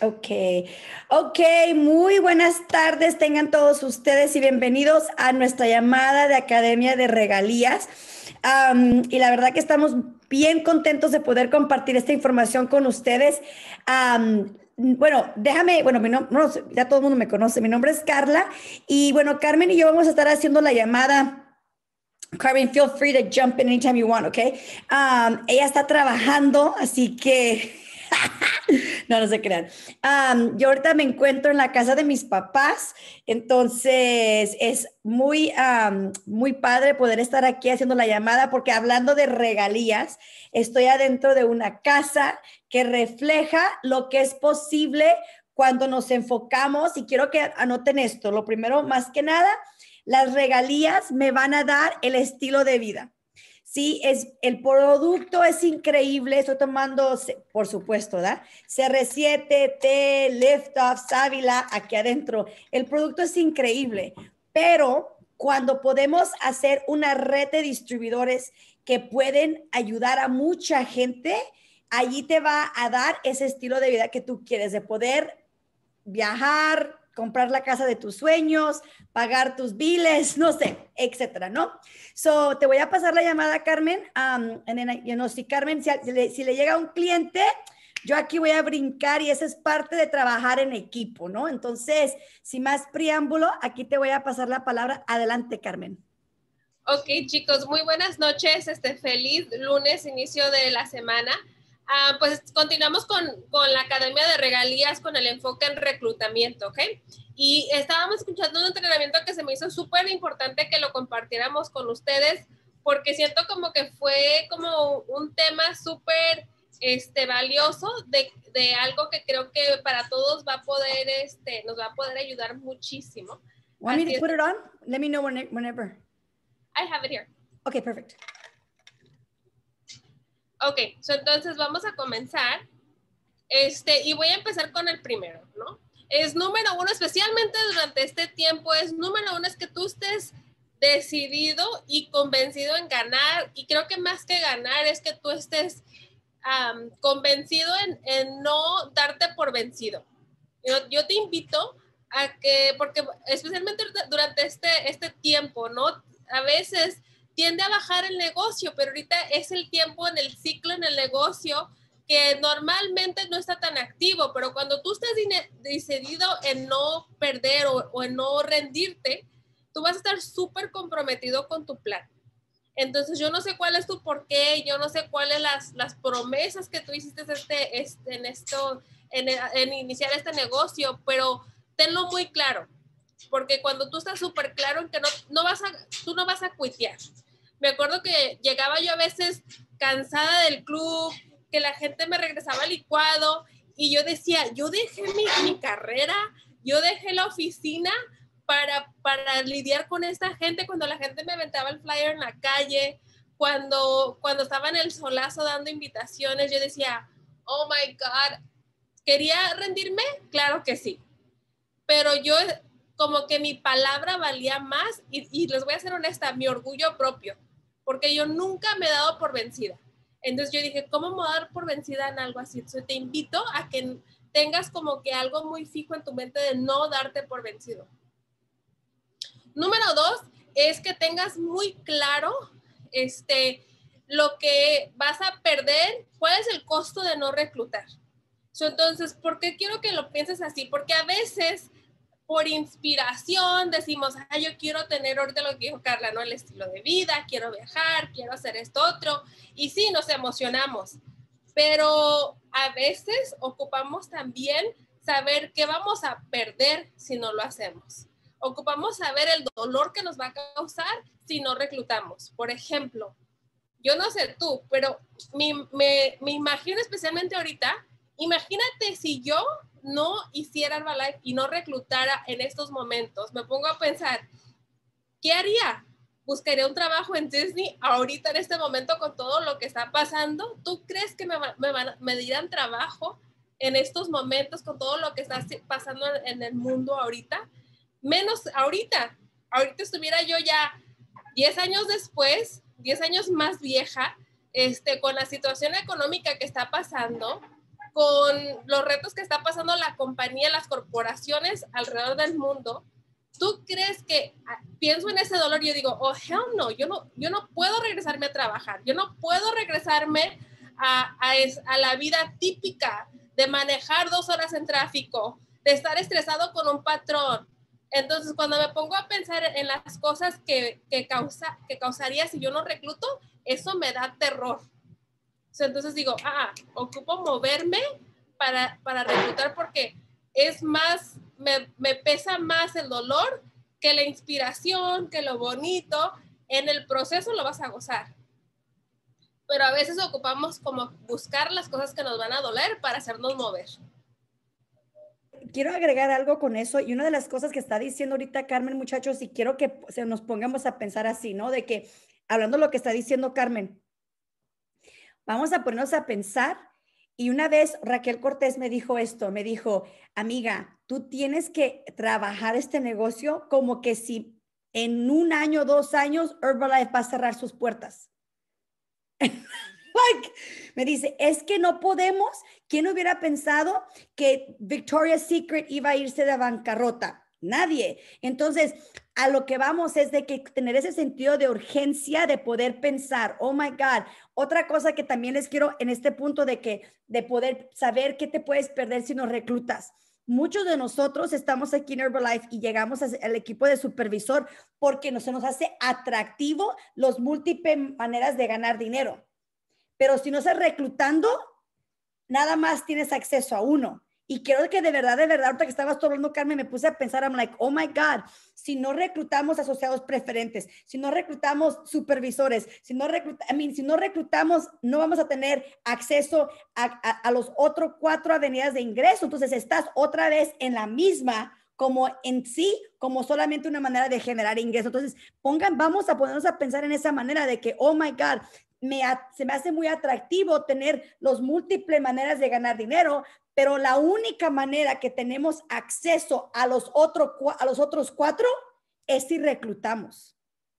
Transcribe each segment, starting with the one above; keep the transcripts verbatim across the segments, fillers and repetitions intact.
Ok, ok, muy buenas tardes tengan todos ustedes y bienvenidos a nuestra llamada de Academia de Regalías. Am, y la verdad que estamos bien contentos de poder compartir esta información con ustedes. Am, bueno, déjame, bueno, mi nom- no, ya todo el mundo me conoce, mi nombre es Carla y bueno, Carmen y yo vamos a estar haciendo la llamada. Carmen, feel free to jump in anytime you want, okay? Um, ella está trabajando, así que no, no se crean. Um, yo ahorita me encuentro en la casa de mis papás, entonces es muy, um, muy padre poder estar aquí haciendo la llamada porque hablando de regalías, estoy adentro de una casa que refleja lo que es posible cuando nos enfocamos y quiero que anoten esto. Lo primero, más que nada, las regalías me van a dar el estilo de vida. Sí, es, el producto es increíble. Estoy tomando, por supuesto, ¿verdad? C R siete, T, Liftoff, Sábila, aquí adentro. El producto es increíble, pero cuando podemos hacer una red de distribuidores que pueden ayudar a mucha gente, allí te va a dar ese estilo de vida que tú quieres, de poder viajar, comprar la casa de tus sueños, pagar tus biles, no sé, etcétera, ¿no? So, te voy a pasar la llamada, Carmen. Um, and then I, you know, si Carmen, si, si, le, si le llega un cliente, yo aquí voy a brincar y esa es parte de trabajar en equipo, ¿no? Entonces, sin más preámbulo, aquí te voy a pasar la palabra. Adelante, Carmen. Ok, chicos, muy buenas noches. Este, feliz lunes, inicio de la semana. Uh, pues continuamos con, con la Academia de Regalías con el enfoque en reclutamiento, ¿ok? Y estábamos escuchando un entrenamiento que se me hizo súper importante que lo compartiéramos con ustedes porque siento como que fue como un tema súper este, valioso de, de algo que creo que para todos va a poder, este, nos va a poder ayudar muchísimo. Want me Así to es. put it on? Let me know whenever. I have it here. Okay, perfect. Ok, so entonces vamos a comenzar. Este, y voy a empezar con el primero, ¿no? Es número uno, especialmente durante este tiempo, es número uno, es que tú estés decidido y convencido en ganar. Y creo que más que ganar es que tú estés um, convencido en, en no darte por vencido. Yo, yo te invito a que, porque especialmente durante este, este tiempo, ¿no? A veces tiende a bajar el negocio, pero ahorita es el tiempo en el ciclo, en el negocio, que normalmente no está tan activo, pero cuando tú estás decidido en no perder o, o en no rendirte, tú vas a estar súper comprometido con tu plan. Entonces yo no sé cuál es tu porqué, yo no sé cuáles las, las promesas que tú hiciste este, este, en, esto, en, en iniciar este negocio, pero tenlo muy claro, porque cuando tú estás súper claro en que no, no vas a, tú no vas a cuitear. Me acuerdo que llegaba yo a veces cansada del club, que la gente me regresaba al licuado y yo decía, yo dejé mi, mi carrera, yo dejé la oficina para, para lidiar con esta gente cuando la gente me aventaba el flyer en la calle, cuando, cuando estaba en el solazo dando invitaciones, yo decía, oh my God, ¿quería rendirme? Claro que sí, pero yo como que mi palabra valía más y, y les voy a ser honesta, mi orgullo propio, porque yo nunca me he dado por vencida. Entonces yo dije, ¿cómo me voy a dar por vencida en algo así? Entonces te invito a que tengas como que algo muy fijo en tu mente de no darte por vencido. Número dos es que tengas muy claro este, lo que vas a perder, cuál es el costo de no reclutar. So, entonces, ¿por qué quiero que lo pienses así? Porque a veces por inspiración decimos, ah, yo quiero tener ahorita lo que dijo Carla, ¿no? El estilo de vida, quiero viajar, quiero hacer esto otro. Y sí, nos emocionamos. Pero a veces ocupamos también saber qué vamos a perder si no lo hacemos. Ocupamos saber el dolor que nos va a causar si no reclutamos. Por ejemplo, yo no sé tú, pero me, me, me imagino especialmente ahorita, imagínate si yo no hiciera Herbalife y no reclutara en estos momentos. Me pongo a pensar, ¿qué haría? ¿Buscaría un trabajo en Disney ahorita en este momento con todo lo que está pasando? ¿Tú crees que me, me, van, me dieran trabajo en estos momentos con todo lo que está pasando en el mundo ahorita? Menos ahorita. Ahorita estuviera yo ya diez años después, diez años más vieja, este, con la situación económica que está pasando, con los retos que está pasando la compañía, las corporaciones alrededor del mundo, ¿tú crees que, pienso en ese dolor y yo digo, oh, hell no, yo no, yo no puedo regresarme a trabajar, yo no puedo regresarme a, a, es, a la vida típica de manejar dos horas en tráfico, de estar estresado con un patrón? Entonces, cuando me pongo a pensar en las cosas que, que, causa, que causaría si yo no recluto, eso me da terror. Entonces digo, ah, ocupo moverme para, para reclutar porque es más, me, me pesa más el dolor que la inspiración, que lo bonito. En el proceso lo vas a gozar. Pero a veces ocupamos como buscar las cosas que nos van a doler para hacernos mover. Quiero agregar algo con eso, y una de las cosas que está diciendo ahorita Carmen, muchachos, y quiero que se nos pongamos a pensar así, ¿no? De que, hablando de lo que está diciendo Carmen, vamos a ponernos a pensar, y una vez Raquel Cortés me dijo esto, me dijo, amiga, tú tienes que trabajar este negocio como que si en un año, dos años, Herbalife va a cerrar sus puertas. Like, me dice, es que no podemos. ¿Quién hubiera pensado que Victoria's Secret iba a irse de bancarrota? Nadie. Entonces, a lo que vamos es de que tener ese sentido de urgencia, de poder pensar, oh my God. Otra cosa que también les quiero en este punto de que, de poder saber qué te puedes perder si no reclutas. Muchos de nosotros estamos aquí en Herbalife y llegamos al equipo de supervisor porque no, se nos hace atractivo los múltiples maneras de ganar dinero. Pero si no estás reclutando, nada más tienes acceso a uno. Y creo que de verdad, de verdad, ahorita que estabas todo hablando, Carmen, me puse a pensar, I'm like, oh my God, si no reclutamos asociados preferentes, si no reclutamos supervisores, si no, recluta, I mean, si no reclutamos, no vamos a tener acceso a, a, a los otros cuatro avenidas de ingreso. Entonces estás otra vez en la misma, como en sí, como solamente una manera de generar ingresos. Entonces, pongan, vamos a ponernos a pensar en esa manera de que, oh my God, me, se me hace muy atractivo tener los múltiples maneras de ganar dinero, pero la única manera que tenemos acceso a los, otro, a los otros cuatro es si reclutamos.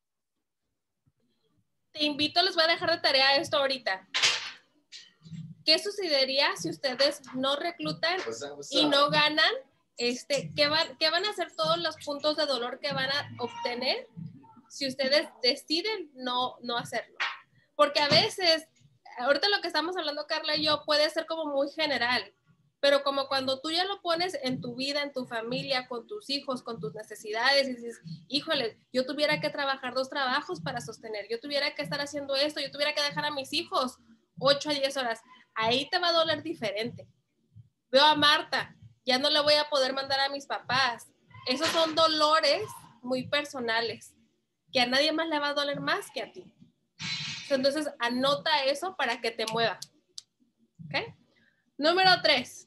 Te invito, les voy a dejar de tarea esto ahorita. ¿Qué sucedería si ustedes no reclutan y no ganan? Este, ¿qué, van, ¿Qué van a hacer todos los puntos de dolor que van a obtener si ustedes deciden no, no hacerlo? Porque a veces, ahorita lo que estamos hablando Carla y yo puede ser como muy general, pero como cuando tú ya lo pones en tu vida, en tu familia, con tus hijos, con tus necesidades, y dices, híjole, yo tuviera que trabajar dos trabajos para sostener, yo tuviera que estar haciendo esto, yo tuviera que dejar a mis hijos ocho a diez horas, ahí te va a doler diferente. Veo a Marta, ya no le voy a poder mandar a mis papás. Esos son dolores muy personales, que a nadie más le va a doler más que a ti. Entonces, anota eso para que te mueva. ¿Ok? Número tres.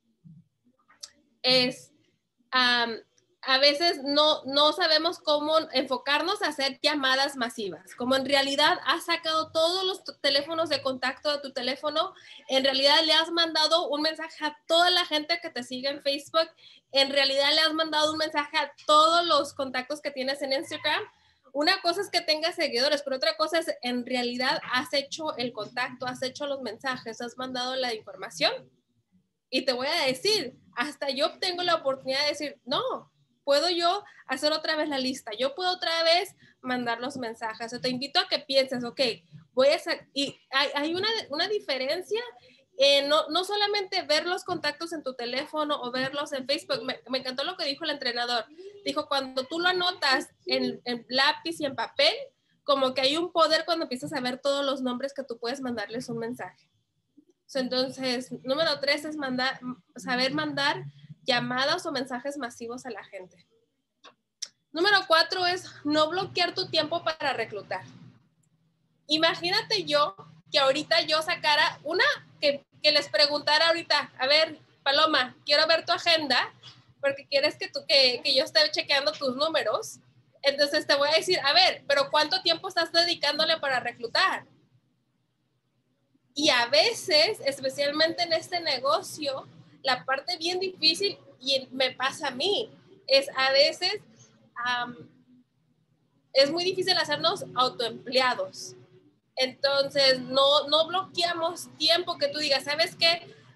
Es, um, a veces no, no sabemos cómo enfocarnos a hacer llamadas masivas. Como en realidad has sacado todos los teléfonos de contacto de tu teléfono, en realidad le has mandado un mensaje a toda la gente que te sigue en Facebook, en realidad le has mandado un mensaje a todos los contactos que tienes en Instagram. Una cosa es que tengas seguidores, pero otra cosa es en realidad has hecho el contacto, has hecho los mensajes, has mandado la información. Y te voy a decir, hasta yo tengo la oportunidad de decir, no, puedo yo hacer otra vez la lista, yo puedo otra vez mandar los mensajes. O te invito a que pienses, ok, voy a hacer, y hay, hay una, una diferencia. Eh, no, no solamente ver los contactos en tu teléfono o verlos en Facebook. Me, me encantó lo que dijo el entrenador. Dijo, cuando tú lo anotas en, en lápiz y en papel, como que hay un poder cuando empiezas a ver todos los nombres que tú puedes mandarles un mensaje. So, entonces, número tres es mandar, saber mandar llamadas o mensajes masivos a la gente. Número cuatro es no bloquear tu tiempo para reclutar. Imagínate yo que ahorita yo sacara una, que, que les preguntara ahorita, a ver, Paloma, quiero ver tu agenda, porque quieres que, tú, que, que yo esté chequeando tus números. Entonces te voy a decir, a ver, pero ¿cuánto tiempo estás dedicándole para reclutar? Y a veces, especialmente en este negocio, la parte bien difícil, y me pasa a mí, es a veces, um, es muy difícil hacernos autoempleados. Entonces, no, no bloqueamos tiempo que tú digas, ¿sabes qué?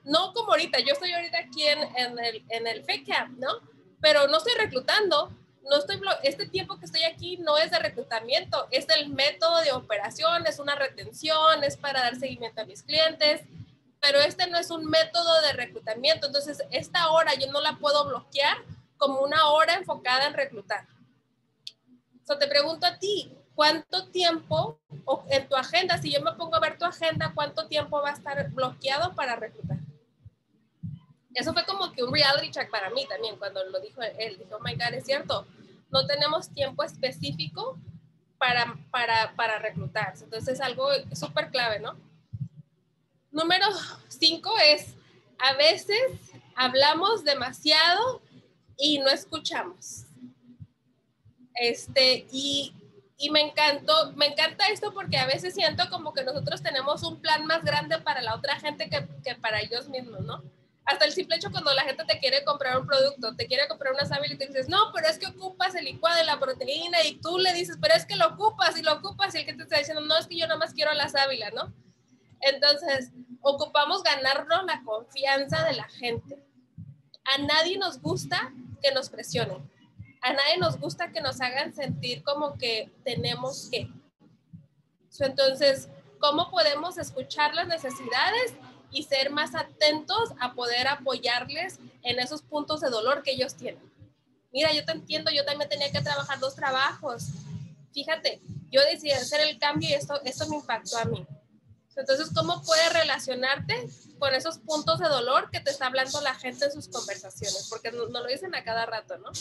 no como ahorita, yo estoy ahorita aquí en, en el, en el F E C A M, ¿no? Pero no estoy reclutando, no estoy, este tiempo que estoy aquí no es de reclutamiento, es del método de operación, es una retención, es para dar seguimiento a mis clientes, pero este no es un método de reclutamiento. Entonces, esta hora yo no la puedo bloquear como una hora enfocada en reclutar. So, te pregunto a ti, ¿cuánto tiempo o en tu agenda, si yo me pongo a ver tu agenda, cuánto tiempo va a estar bloqueado para reclutar? Eso fue como que un reality check para mí también, cuando lo dijo él. Dijo, oh my God, es cierto, no tenemos tiempo específico para, para, para reclutar. Entonces, es algo súper clave, ¿no? Número cinco es, a veces hablamos demasiado y no escuchamos. Este, y, y me encantó, me encanta esto porque a veces siento como que nosotros tenemos un plan más grande para la otra gente que, que para ellos mismos, ¿no? Hasta el simple hecho cuando la gente te quiere comprar un producto, te quiere comprar una sábila y te dices, no, pero es que ocupas el licuado de la proteína, y tú le dices, pero es que lo ocupas y lo ocupas, y el que te está diciendo, no, es que yo nada más quiero la sábila, ¿no? Entonces, ocupamos ganarnos la confianza de la gente. A nadie nos gusta que nos presionen. A nadie nos gusta que nos hagan sentir como que tenemos que. Entonces, ¿cómo podemos escuchar las necesidades y ser más atentos a poder apoyarles en esos puntos de dolor que ellos tienen? Mira, yo te entiendo, yo también tenía que trabajar dos trabajos. Fíjate, yo decidí hacer el cambio y esto, esto me impactó a mí. Entonces, ¿cómo puedes relacionarte con esos puntos de dolor que te está hablando la gente en sus conversaciones? Porque nos no lo dicen a cada rato, ¿no?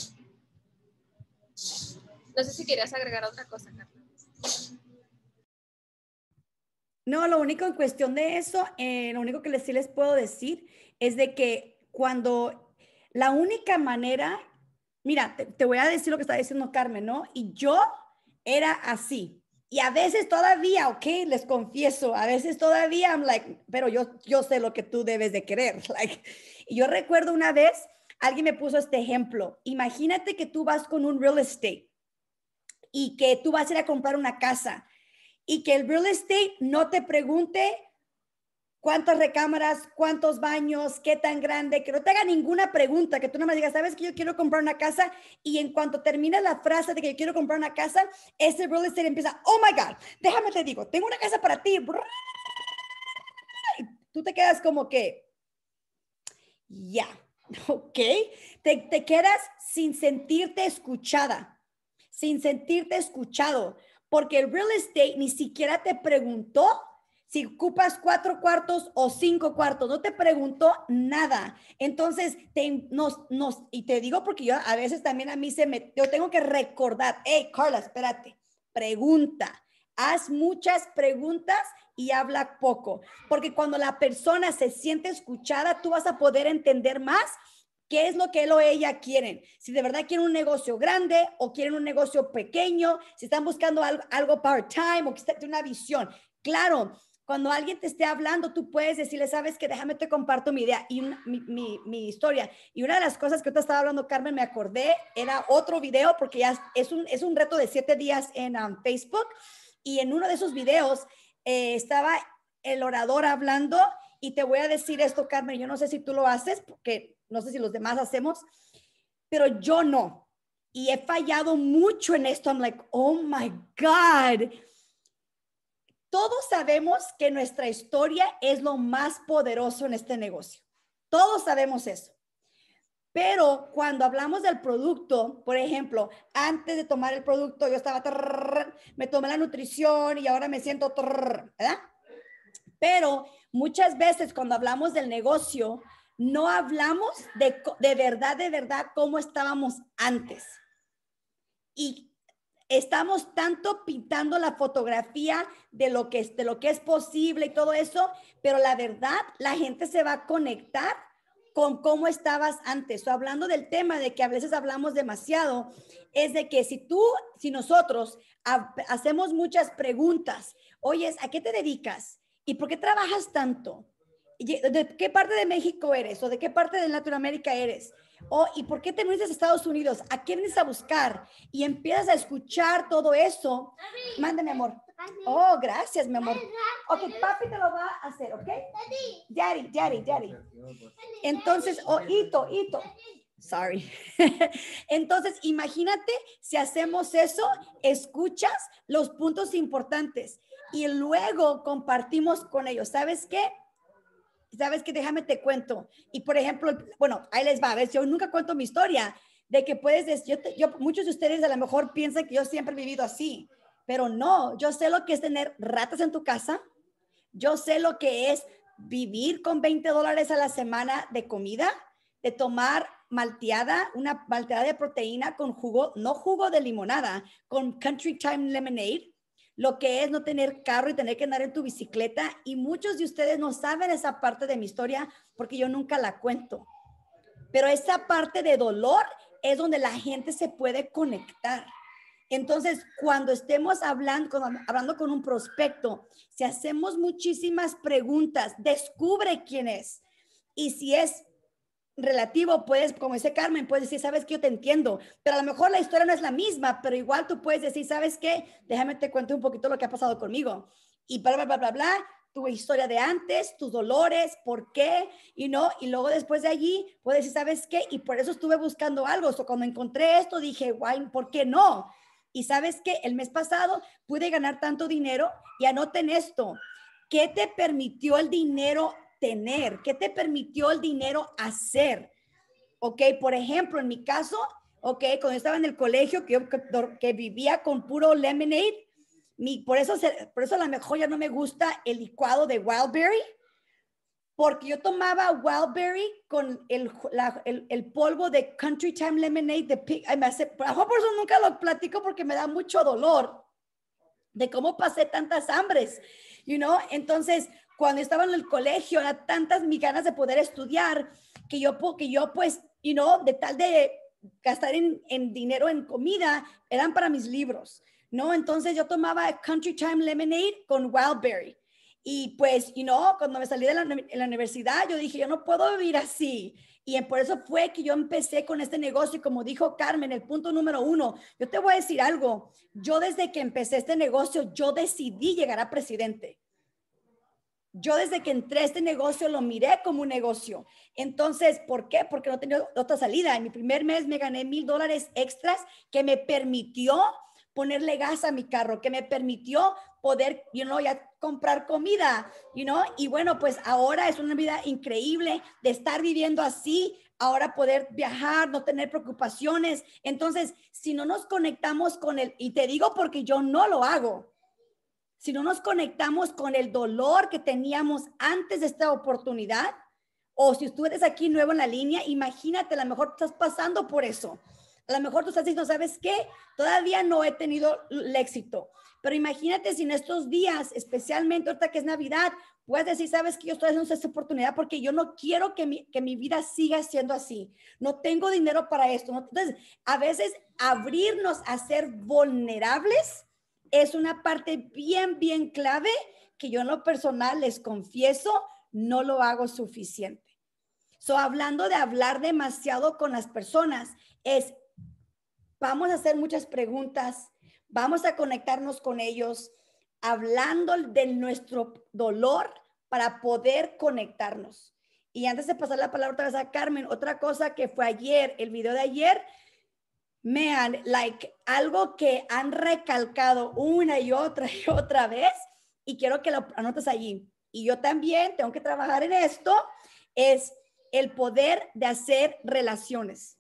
No sé si querías agregar otra cosa, Carla. No, lo único en cuestión de eso, eh, lo único que les, sí les puedo decir es de que cuando la única manera, mira, te, te voy a decir lo que está diciendo Carmen, ¿no? Y yo era así. Y a veces todavía, ok, les confieso, a veces todavía, I'm like, pero yo, yo sé lo que tú debes de querer. Like, y yo recuerdo una vez, alguien me puso este ejemplo. Imagínate que tú vas con un real estate y que tú vas a ir a comprar una casa y que el real estate no te pregunte cuántas recámaras, cuántos baños, qué tan grande, que no te haga ninguna pregunta, que tú nada más digas, ¿sabes que yo quiero comprar una casa? Y en cuanto termina la frase de que yo quiero comprar una casa, ese real estate empieza, oh my God, déjame te digo, tengo una casa para ti. Y tú te quedas como que, ya, yeah, ok, te, te quedas sin sentirte escuchada, sin sentirte escuchado, porque el real estate ni siquiera te preguntó si ocupas cuatro cuartos o cinco cuartos, no te preguntó nada. Entonces, te, nos, nos, y te digo porque yo a veces también a mí se me, yo tengo que recordar, hey, Carla, espérate, pregunta, haz muchas preguntas y habla poco, porque cuando la persona se siente escuchada, tú vas a poder entender más qué es lo que él o ella quieren. Si de verdad quieren un negocio grande o quieren un negocio pequeño, si están buscando algo, algo part-time o que esté una visión. Claro, cuando alguien te esté hablando, tú puedes decirle, sabes que déjame te comparto mi idea y una, mi, mi, mi historia. Y una de las cosas que te estaba hablando, Carmen, me acordé, era otro video, porque ya es un, es un reto de siete días en um, Facebook. Y en uno de esos videos eh, estaba el orador hablando, y te voy a decir esto, Carmen, yo no sé si tú lo haces, porque no sé si los demás hacemos, pero yo no. Y he fallado mucho en esto. I'm like, oh my God. Todos sabemos que nuestra historia es lo más poderoso en este negocio. Todos sabemos eso. Pero cuando hablamos del producto, por ejemplo, antes de tomar el producto, yo estaba, trrr, me tomé la nutrición y ahora me siento, trrr, ¿verdad? Pero muchas veces cuando hablamos del negocio, no hablamos de, de verdad, de verdad, cómo estábamos antes. Y estamos tanto pintando la fotografía de lo que es, de lo que es posible y todo eso, pero la verdad, la gente se va a conectar con cómo estabas antes. O hablando del tema de que a veces hablamos demasiado, es de que si tú, si nosotros ha, hacemos muchas preguntas, oyes, ¿a qué te dedicas? ¿Y por qué trabajas tanto? ¿de qué parte de México eres? ¿O de qué parte de Latinoamérica eres? ¿O ¿y por qué te viniste a Estados Unidos? ¿A quién vienes a buscar? Y empiezas a escuchar todo eso. Mándame, amor. Oh, gracias, mi amor. Ok, papi te lo va a hacer, ¿ok? Daddy, daddy, daddy. Entonces, oh, Ito, Ito. Sorry. Entonces, imagínate si hacemos eso, escuchas los puntos importantes y luego compartimos con ellos. ¿Sabes qué? ¿Sabes qué? Déjame te cuento. Y por ejemplo, bueno, ahí les va. A ver, yo nunca cuento mi historia de que puedes decir, yo, te, yo, muchos de ustedes a lo mejor piensan que yo siempre he vivido así, pero no, yo sé lo que es tener ratas en tu casa. Yo sé lo que es vivir con veinte dólares a la semana de comida, de tomar malteada, una malteada de proteína con jugo, no jugo de limonada, con Country Time Lemonade, lo que es no tener carro y tener que andar en tu bicicleta. Y muchos de ustedes no saben esa parte de mi historia porque yo nunca la cuento. Pero esa parte de dolor es donde la gente se puede conectar. Entonces, cuando estemos hablando, hablando con un prospecto, si hacemos muchísimas preguntas, descubre quién es. Y si es relativo, puedes, como dice Carmen, puedes decir, sabes que yo te entiendo, pero a lo mejor la historia no es la misma, pero igual tú puedes decir, sabes qué, déjame te cuento un poquito lo que ha pasado conmigo. Y bla, bla, bla, bla, bla, tu historia de antes, tus dolores, por qué, y no, y luego después de allí puedes decir, sabes qué, y por eso estuve buscando algo. O sea, cuando encontré esto dije, guay, ¿por qué no? Y sabes que el mes pasado pude ganar tanto dinero y anoten esto. ¿Qué te permitió el dinero tener? ¿Qué te permitió el dinero hacer? Ok, por ejemplo, en mi caso, ok, cuando estaba en el colegio, que, yo, que, que vivía con puro lemonade, mi, por, eso se, por eso a lo mejor ya no me gusta el licuado de Wildberry, porque yo tomaba Wildberry con el, la, el, el polvo de Country Time Lemonade de Pig. Ay, me hace, por eso nunca lo platico porque me da mucho dolor de cómo pasé tantas hambres, you know? Entonces, cuando estaba en el colegio, era tantas mis ganas de poder estudiar que yo, que yo pues, you know, de tal de gastar en, en dinero en comida, eran para mis libros, ¿no? Entonces yo tomaba Country Time Lemonade con Wildberry. Y pues, you know, cuando me salí de la, de la universidad, yo dije, yo no puedo vivir así. Y por eso fue que yo empecé con este negocio. Y como dijo Carmen, el punto número uno, yo te voy a decir algo. Yo desde que empecé este negocio, yo decidí llegar a presidente. Yo desde que entré a este negocio lo miré como un negocio. Entonces, ¿por qué? Porque no tenía otra salida. En mi primer mes me gané mil dólares extras que me permitió ponerle gas a mi carro, que me permitió poder, you know, ya comprar comida, you know, y bueno, pues ahora es una vida increíble de estar viviendo así, ahora poder viajar, no tener preocupaciones. Entonces, si no nos conectamos con el, y te digo porque yo no lo hago, si no nos conectamos con el dolor que teníamos antes de esta oportunidad, o si tú eres aquí nuevo en la línea, imagínate, a lo mejor estás pasando por eso. A lo mejor tú estás diciendo, ¿sabes qué? Todavía no he tenido el éxito. Pero imagínate si en estos días, especialmente ahorita que es Navidad, puedes decir, ¿sabes qué? Yo estoy haciendo esta oportunidad porque yo no quiero que mi, que mi vida siga siendo así. No tengo dinero para esto. ¿No? Entonces, a veces abrirnos a ser vulnerables es una parte bien, bien clave que yo en lo personal les confieso, no lo hago suficiente. So, hablando de hablar demasiado con las personas, es vamos a hacer muchas preguntas, vamos a conectarnos con ellos, hablando de nuestro dolor para poder conectarnos. Y antes de pasar la palabra otra vez a Carmen, otra cosa que fue ayer, el video de ayer, man, like, algo que han recalcado una y otra y otra vez, y quiero que lo anotes allí. Y yo también tengo que trabajar en esto, es el poder de hacer relaciones.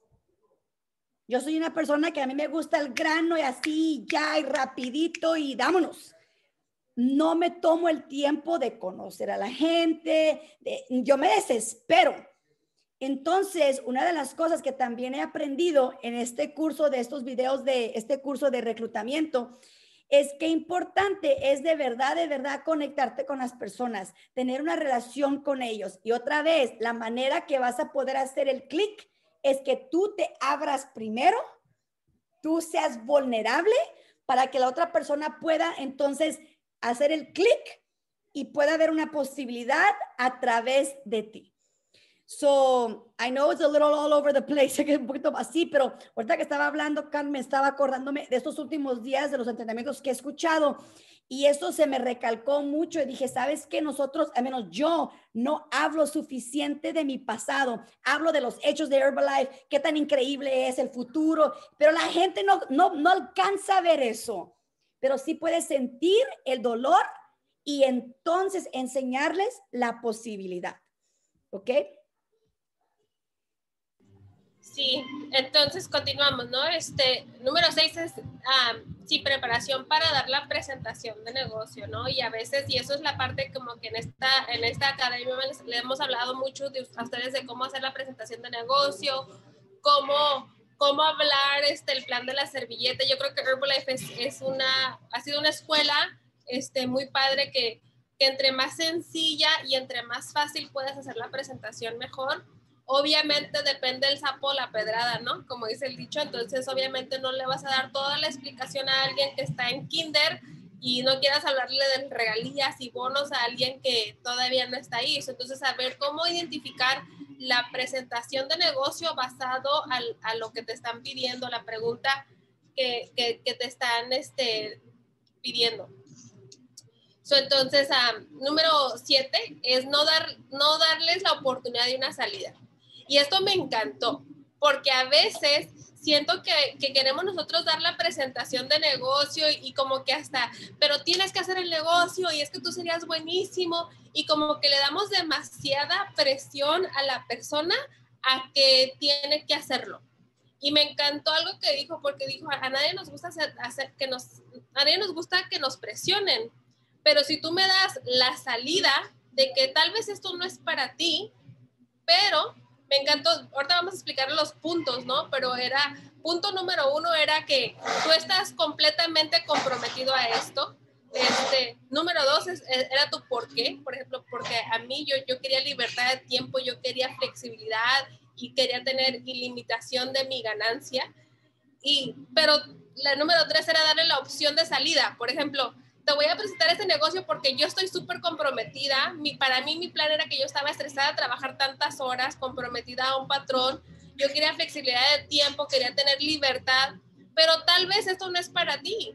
Yo soy una persona que a mí me gusta el grano y así, ya, y rapidito, y vámonos. No me tomo el tiempo de conocer a la gente, de, yo me desespero. Entonces, una de las cosas que también he aprendido en este curso de estos videos de este curso de reclutamiento es que importante es de verdad, de verdad conectarte con las personas, tener una relación con ellos. Y otra vez, la manera que vas a poder hacer el clic es que tú te abras primero, tú seas vulnerable para que la otra persona pueda entonces hacer el clic y puede haber una posibilidad a través de ti. So, I know it's a little all over the place, que es un poquito así, pero ahorita que estaba hablando, Carmen, estaba acordándome de estos últimos días de los entrenamientos que he escuchado y esto se me recalcó mucho y dije, ¿sabes qué? Nosotros, al menos yo, no hablo suficiente de mi pasado, hablo de los hechos de Herbalife, qué tan increíble es el futuro, pero la gente no, no, no alcanza a ver eso, pero sí puede sentir el dolor y entonces enseñarles la posibilidad, ¿ok? Sí, entonces continuamos, ¿no? Este, número seis es, um, sí, preparación para dar la presentación de negocio, ¿no? Y a veces, y eso es la parte como que en esta, en esta academia les, le hemos hablado mucho de, a ustedes de cómo hacer la presentación de negocio, cómo, cómo hablar este, el plan de la servilleta. Yo creo que Herbalife es, es una, ha sido una escuela este, muy padre que, que entre más sencilla y entre más fácil puedes hacer la presentación mejor. Obviamente depende del sapo la pedrada, ¿no? Como dice el dicho, entonces obviamente no le vas a dar toda la explicación a alguien que está en kinder y no quieras hablarle de regalías y bonos a alguien que todavía no está ahí. Entonces, saber cómo identificar la presentación de negocio basado al, a lo que te están pidiendo, la pregunta que, que, que te están este, pidiendo. So, entonces, um, número siete es no, dar, no darles la oportunidad de una salida. Y esto me encantó, porque a veces siento que, que queremos nosotros dar la presentación de negocio y, y como que hasta, pero tienes que hacer el negocio y es que tú serías buenísimo y como que le damos demasiada presión a la persona a que tiene que hacerlo. Y me encantó algo que dijo, porque dijo, a nadie nos gusta hacer, hacer que nos, a nadie nos gusta que nos presionen, pero si tú me das la salida de que tal vez esto no es para ti, pero me encantó, ahorita vamos a explicar los puntos, ¿no? Pero era, punto número uno era que tú estás completamente comprometido a esto. Este, número dos es, era tu por qué, por ejemplo, porque a mí yo, yo quería libertad de tiempo, yo quería flexibilidad y quería tener ilimitación de mi ganancia. Y, pero la número tres era darle la opción de salida. Por ejemplo, te voy a presentar este negocio porque yo estoy súper comprometida. Mi, para mí mi plan era que yo estaba estresada de trabajar tantas horas, comprometida a un patrón. Yo quería flexibilidad de tiempo, quería tener libertad, pero tal vez esto no es para ti.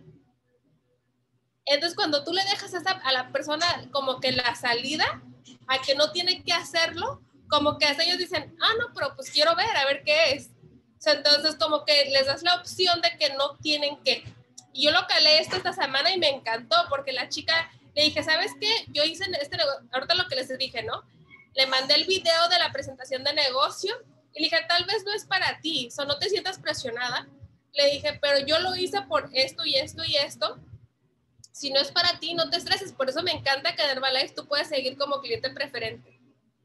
Entonces, cuando tú le dejas a, esa, a la persona como que la salida, a que no tiene que hacerlo, como que hasta ellos dicen, ah, no, pero pues quiero ver, a ver qué es. O sea, entonces, como que les das la opción de que no tienen que. Y yo lo calé esto esta semana y me encantó porque la chica le dije, ¿sabes qué? Yo hice este negocio, ahorita lo que les dije, ¿no? Le mandé el video de la presentación de negocio y le dije, tal vez no es para ti, o sea, no te sientas presionada. Le dije, pero yo lo hice por esto y esto y esto. Si no es para ti, no te estreses. Por eso me encanta que en Herbalife tú puedes seguir como cliente preferente.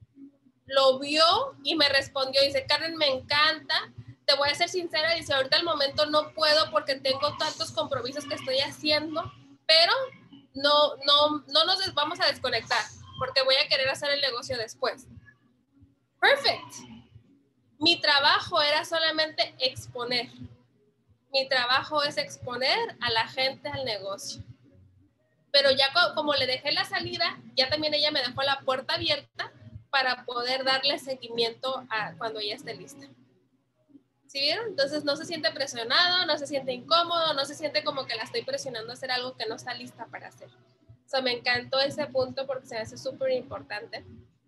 Lo vio y me respondió, dice, Karen, me encanta. Te voy a ser sincera, dice, ahorita al momento no puedo porque tengo tantos compromisos que estoy haciendo, pero no, no, no nos vamos a desconectar porque voy a querer hacer el negocio después. Perfect. Mi trabajo era solamente exponer. Mi trabajo es exponer a la gente al negocio. Pero ya como le dejé la salida, ya también ella me dejó la puerta abierta para poder darle seguimiento a cuando ella esté lista. ¿Sí vieron? Entonces no se siente presionado, no se siente incómodo, no se siente como que la estoy presionando a hacer algo que no está lista para hacer. O sea, me encantó ese punto porque se me hace súper importante.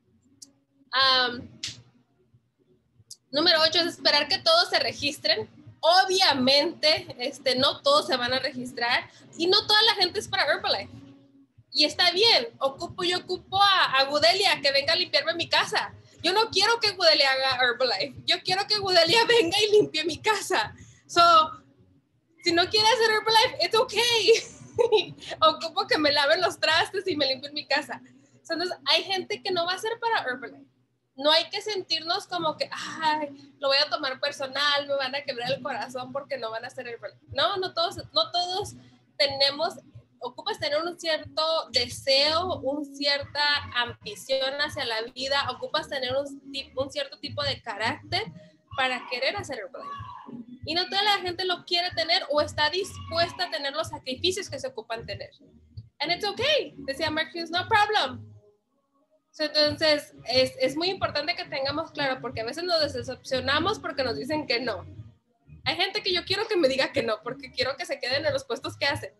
Um, número ocho es esperar que todos se registren. Obviamente, este, no todos se van a registrar y no toda la gente es para Herbalife. Y está bien, ocupo, yo ocupo a, a Gudelia que venga a limpiarme mi casa. Yo no quiero que Gudelia haga Herbalife. Yo quiero que Gudelia venga y limpie mi casa. So, si no quiere hacer Herbalife, it's okay. Ocupo que me laven los trastes y me limpien mi casa. So, entonces, hay gente que no va a ser para Herbalife. No hay que sentirnos como que, ay, lo voy a tomar personal, me van a quebrar el corazón porque no van a hacer Herbalife. No, no todos, no todos tenemos... Ocupas tener un cierto deseo, una cierta ambición hacia la vida, ocupas tener un, un cierto tipo de carácter para querer hacer Herbalife. Y no toda la gente lo quiere tener o está dispuesta a tener los sacrificios que se ocupan tener. And it's okay. Decía Mark Hughes, no problem. So, entonces, es, es muy importante que tengamos claro, porque a veces nos decepcionamos porque nos dicen que no. Hay gente que yo quiero que me diga que no, porque quiero que se queden en los puestos que hacen.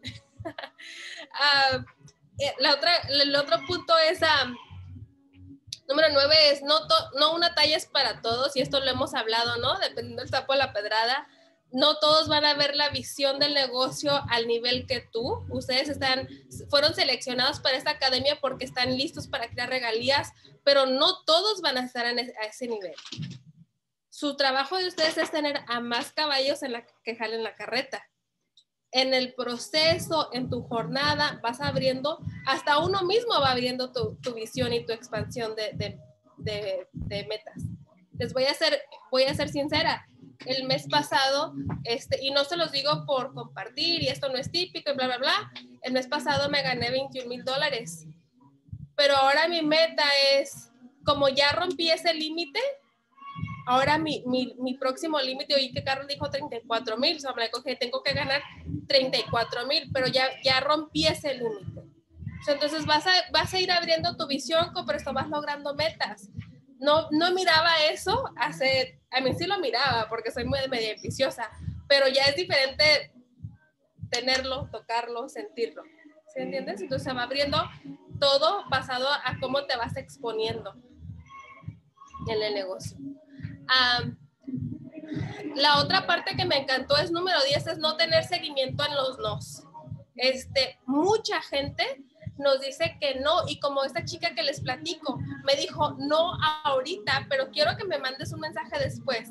uh, la otra, el otro punto es, um, número nueve es, no, to, no una talla es para todos, y esto lo hemos hablado, ¿no? Dependiendo del sapo de la pedrada. No todos van a ver la visión del negocio al nivel que tú. Ustedes están, fueron seleccionados para esta academia porque están listos para crear regalías, pero no todos van a estar en ese, a ese nivel. Su trabajo de ustedes es tener a más caballos en la, que jalen la carreta. En el proceso, en tu jornada, vas abriendo, hasta uno mismo va abriendo tu, tu visión y tu expansión de, de, de, de metas. Les voy a ser, voy a ser sincera. El mes pasado, este, y no se los digo por compartir, y esto no es típico, y bla, bla, bla, el mes pasado me gané veintiún mil dólares. Pero ahora mi meta es, como ya rompí ese límite, ahora mi, mi, mi próximo límite, oí que Carlos dijo treinta y cuatro mil, o sea, me dijo que tengo que ganar treinta y cuatro mil, pero ya, ya rompí ese límite. O sea, entonces vas a, vas a ir abriendo tu visión, pero esto vas logrando metas. No, no miraba eso hace, a mí sí lo miraba porque soy muy media ambiciosa, pero ya es diferente tenerlo, tocarlo, sentirlo. ¿Sí entiendes? Entonces se va abriendo todo basado a cómo te vas exponiendo en el negocio. Um, la otra parte que me encantó es número diez, es no tener seguimiento en los nos. Este, mucha gente nos dice que no, y como esta chica que les platico, me dijo, no ahorita, pero quiero que me mandes un mensaje después.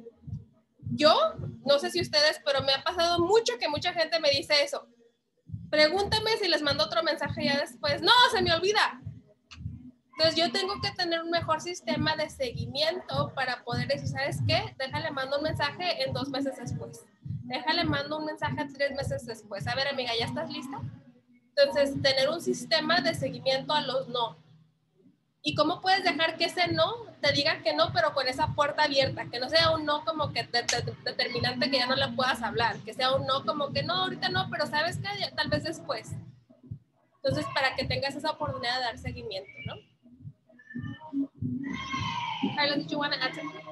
Yo, no sé si ustedes, pero me ha pasado mucho que mucha gente me dice eso. Pregúntame si les mando otro mensaje ya después. No, se me olvida. Entonces yo tengo que tener un mejor sistema de seguimiento para poder decir, ¿sabes qué? Déjale, mando un mensaje en dos meses después. Déjale, mando un mensaje tres meses después. A ver, amiga, ¿ya estás lista? Entonces, tener un sistema de seguimiento a los no. ¿Y cómo puedes dejar que ese no te diga que no, pero con esa puerta abierta? Que no sea un no como que de, de, determinante que ya no le puedas hablar. Que sea un no como que no, ahorita no, pero ¿sabes qué? Tal vez después. Entonces, para que tengas esa oportunidad de dar seguimiento, ¿no? Carlos, did you want to add something?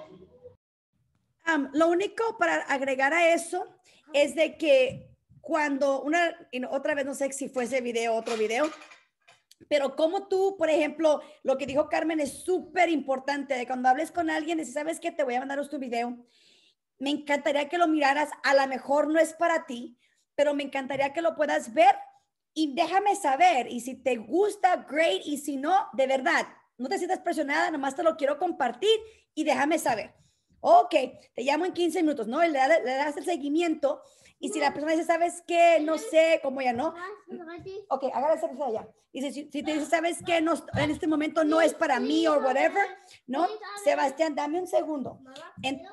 Um, lo único para agregar a eso es de que cuando una, y otra vez no sé si fue ese video o otro video, pero como tú, por ejemplo, lo que dijo Carmen es súper importante, de cuando hables con alguien, y si sabes que te voy a mandar tu video, me encantaría que lo miraras, a lo mejor no es para ti, pero me encantaría que lo puedas ver y déjame saber, y si te gusta, great, y si no, de verdad, no te sientas presionada, nomás te lo quiero compartir y déjame saber. Ok, te llamo en quince minutos, ¿no? Le, le das el seguimiento y si la persona dice, ¿sabes qué? No sé, cómo ya no. Ok, agárrate esa allá. Y si, si te dice, ¿sabes qué? No, en este momento no es para mí o whatever, ¿no? Sebastián, dame un segundo. En,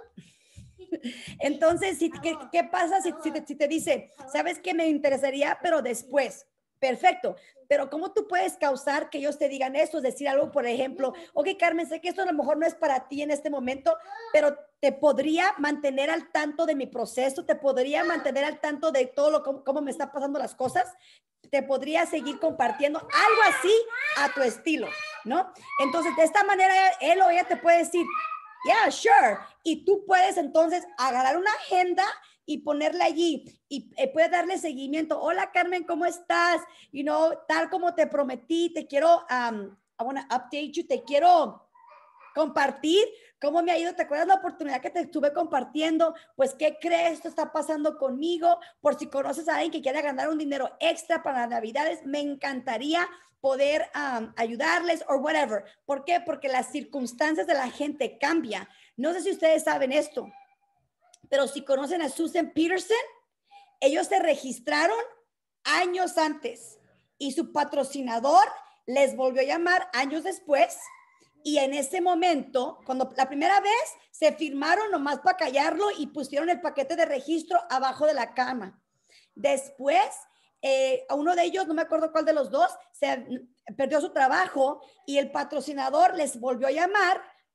entonces, si, ¿qué, ¿qué pasa si, si, te, si te dice, ¿sabes qué? Me interesaría, pero después. Perfecto, pero ¿cómo tú puedes causar que ellos te digan eso? Decir algo, por ejemplo, ok, Carmen, sé que esto a lo mejor no es para ti en este momento, pero te podría mantener al tanto de mi proceso, te podría mantener al tanto de todo lo cómo, cómo me están pasando las cosas, te podría seguir compartiendo algo así a tu estilo, ¿no? Entonces, de esta manera, él o ella te puede decir, yeah, sure, y tú puedes entonces agarrar una agenda y ponerla allí y eh, puedes darle seguimiento. Hola, Carmen, ¿cómo estás? You know, tal como te prometí, te quiero, um, I want to update you, te quiero compartir cómo me ha ido. ¿Te acuerdas la oportunidad que te estuve compartiendo? Pues, ¿qué crees? Esto está pasando conmigo. Por si conoces a alguien que quiera ganar un dinero extra para las Navidades, me encantaría poder um, ayudarles o whatever. ¿Por qué? Porque las circunstancias de la gente cambian. No sé si ustedes saben esto, pero si conocen a Susan Peterson, ellos se registraron años antes y su patrocinador les volvió a llamar años después. Y en ese momento, cuando la primera vez se firmaron nomás para callarlo y pusieron el paquete de registro abajo de la cama. Después, eh, a uno de ellos, no me acuerdo cuál de los dos, se perdió su trabajo y el patrocinador les volvió a llamar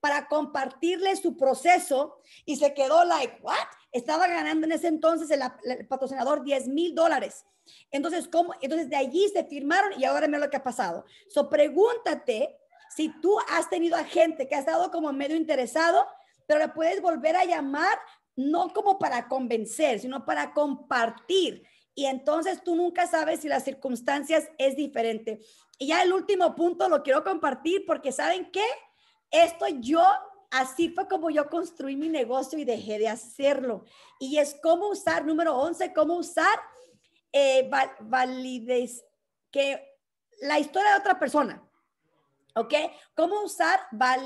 para compartirle su proceso y se quedó like, what? Estaba ganando en ese entonces el, el patrocinador diez mil dólares. Entonces, ¿cómo? Entonces de allí se firmaron y ahora mira lo que ha pasado. So, pregúntate si tú has tenido a gente que ha estado como medio interesado, pero le puedes volver a llamar, no como para convencer, sino para compartir. Y entonces tú nunca sabes si las circunstancias es diferente. Y ya el último punto lo quiero compartir porque ¿saben qué? Esto yo, así fue como yo construí mi negocio y dejé de hacerlo. Y es cómo usar, número once, cómo usar eh, val, validez, que la historia de otra persona. ¿Ok? ¿Cómo usar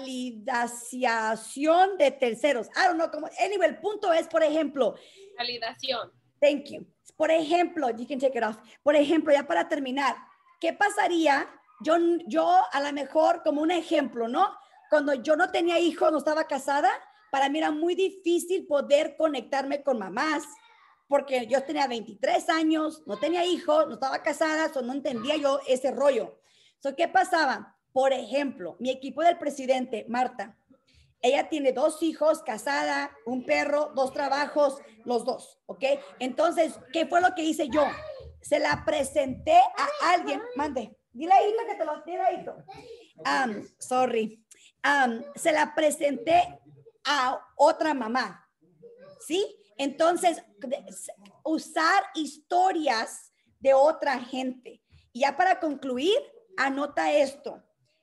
validación de terceros? I don't know cómo. Anyway, el punto es, por ejemplo. Validación. Thank you. Por ejemplo, you can take it off. Por ejemplo, ya para terminar, ¿qué pasaría? Yo, yo a lo mejor, como un ejemplo, ¿no? Cuando yo no tenía hijos, no estaba casada, para mí era muy difícil poder conectarme con mamás, porque yo tenía veintitrés años, no tenía hijos, no estaba casada, so no entendía yo ese rollo. So, ¿qué pasaba? Por ejemplo, mi equipo del presidente, Marta, ella tiene dos hijos, casada, un perro, dos trabajos, los dos, ¿ok? Entonces, ¿qué fue lo que hice yo? Se la presenté a alguien, mande, dile a Hito que te lo, dile a Hito. Um, sorry. Um, se la presenté a otra mamá, ¿sí? Entonces, usar historias de otra gente. Y ya para concluir, anota esto.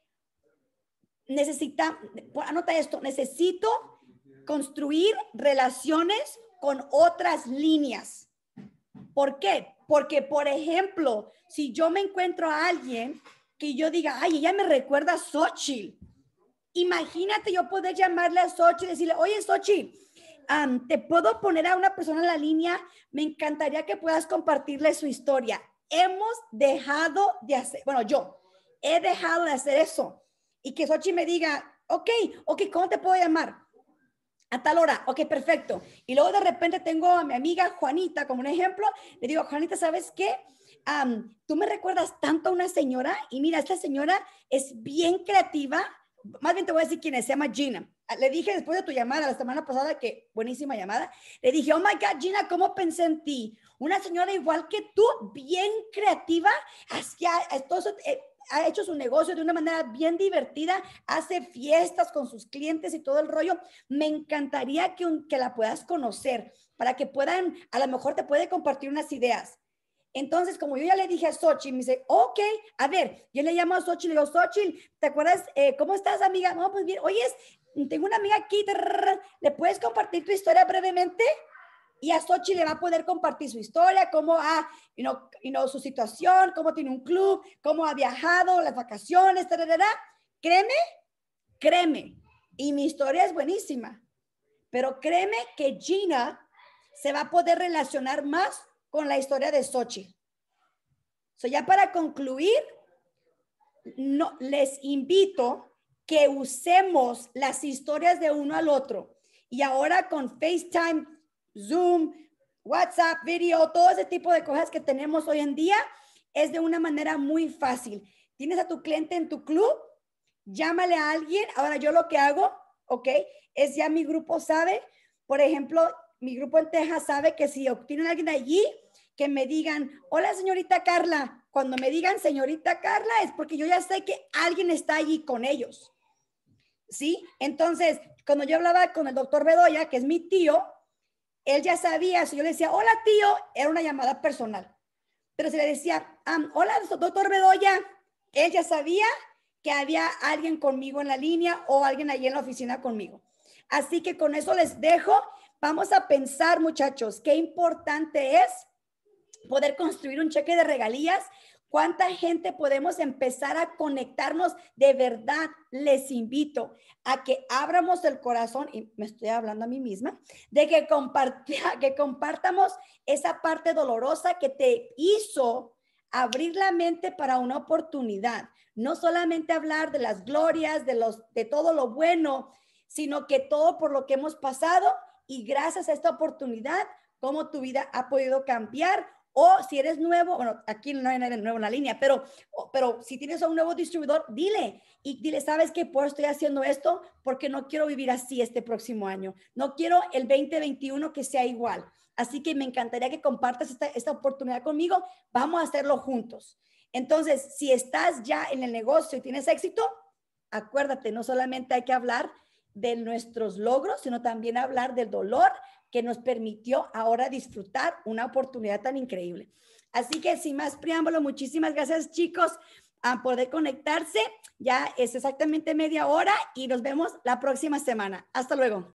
Necesita, anota esto, necesito construir relaciones con otras líneas. ¿Por qué? Porque, por ejemplo, si yo me encuentro a alguien que yo diga, ay, ella me recuerda a Xochitl. Imagínate yo poder llamarle a Xochitl y decirle, oye, Xochitl, um, te puedo poner a una persona en la línea, me encantaría que puedas compartirle su historia. Hemos dejado de hacer, bueno, yo he dejado de hacer eso. Y que Xochitl me diga, ok, ok, ¿cómo te puedo llamar? A tal hora, ok, perfecto. Y luego de repente tengo a mi amiga Juanita como un ejemplo. Le digo, Juanita, ¿sabes qué? Um, tú me recuerdas tanto a una señora y mira, esta señora es bien creativa. Más bien te voy a decir quién es, se llama Gina. Le dije después de tu llamada la semana pasada, que buenísima llamada, le dije, oh my God, Gina, ¿cómo pensé en ti? Una señora igual que tú, bien creativa, hacia, entonces, eh, ha hecho su negocio de una manera bien divertida, hace fiestas con sus clientes y todo el rollo. Me encantaría que, un, que la puedas conocer para que puedan, a lo mejor te puede compartir unas ideas. Entonces, como yo ya le dije a Xochitl, me dice, ok, a ver, yo le llamo a Xochitl y le digo, Xochitl, ¿te acuerdas? Eh, ¿Cómo estás, amiga? No, pues bien, oye, tengo una amiga aquí, ¿le puedes compartir tu historia brevemente? Y a Xochitl le va a poder compartir su historia, cómo ha, you know, you know, su situación, cómo tiene un club, cómo ha viajado, las vacaciones, tararara. Créeme, créeme. Y mi historia es buenísima. Pero créeme que Gina se va a poder relacionar más con la historia de Xochitl. So, ya para concluir, no, les invito que usemos las historias de uno al otro. Y ahora con FaceTime, Zoom, WhatsApp, video, todo ese tipo de cosas que tenemos hoy en día, es de una manera muy fácil. Tienes a tu cliente en tu club, llámale a alguien. Ahora yo lo que hago, ok, es ya mi grupo sabe, por ejemplo, mi grupo en Texas sabe que si obtienen a alguien allí, que me digan, hola señorita Carla. Cuando me digan señorita Carla es porque yo ya sé que alguien está allí con ellos. ¿Sí? Entonces, cuando yo hablaba con el doctor Bedoya, que es mi tío, él ya sabía, si yo le decía, hola tío, era una llamada personal. Pero si le decía, um, hola doctor Bedoya, él ya sabía que había alguien conmigo en la línea o alguien allí en la oficina conmigo. Así que con eso les dejo. Vamos a pensar, muchachos, qué importante es poder construir un cheque de regalías. ¿Cuánta gente podemos empezar a conectarnos? De verdad, les invito a que abramos el corazón, y me estoy hablando a mí misma, de que, que compartamos esa parte dolorosa que te hizo abrir la mente para una oportunidad. No solamente hablar de las glorias, de, los, de todo lo bueno, sino que todo por lo que hemos pasado y gracias a esta oportunidad, cómo tu vida ha podido cambiar O si eres nuevo, bueno, aquí no hay nadie nuevo en la línea, pero, pero si tienes a un nuevo distribuidor, dile y dile, ¿sabes qué? Pues estoy haciendo esto porque no quiero vivir así este próximo año. No quiero el veinte veintiuno que sea igual. Así que me encantaría que compartas esta, esta oportunidad conmigo. Vamos a hacerlo juntos. Entonces, si estás ya en el negocio y tienes éxito, acuérdate, no solamente hay que hablar de nuestros logros, sino también hablar del dolor que nos permitió ahora disfrutar una oportunidad tan increíble. Así que sin más preámbulo, muchísimas gracias, chicos, a poder conectarse. Ya es exactamente media hora y nos vemos la próxima semana. Hasta luego.